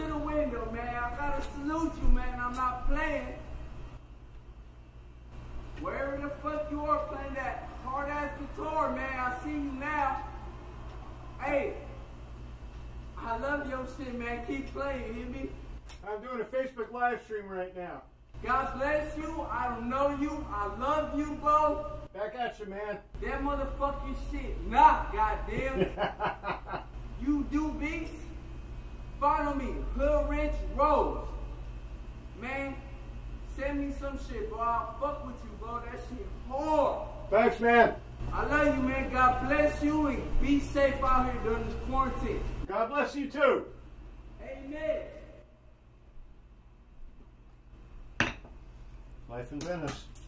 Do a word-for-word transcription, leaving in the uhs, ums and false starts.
the window, man. I gotta salute you, man. I'm not playing. Wherever the fuck you are playing that hard-ass guitar, man, I see you now. Hey, I love your shit, man. Keep playing, you hear me? I'm doing a Facebook live stream right now. God bless you. I don't know you. I love you, bro. Back at you, man. That motherfucking shit. Nah, goddamn. You do beats? Follow me. Hood Rich Rose. Man, send me some shit, bro. I'll fuck with you, bro. That shit hard. Thanks, man. I love you, man. God bless you and be safe out here during this quarantine. God bless you, too. Amen. Life in Venice.